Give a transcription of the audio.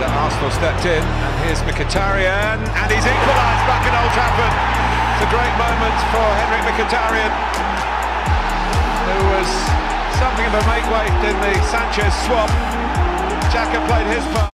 that Arsenal stepped in, and here's Mkhitaryan, and he's equalised back in Old Trafford. It's a great moment for Henrick Mkhitaryan, who was something of a make-weight in the Sanchez swap. Xhaka played his part.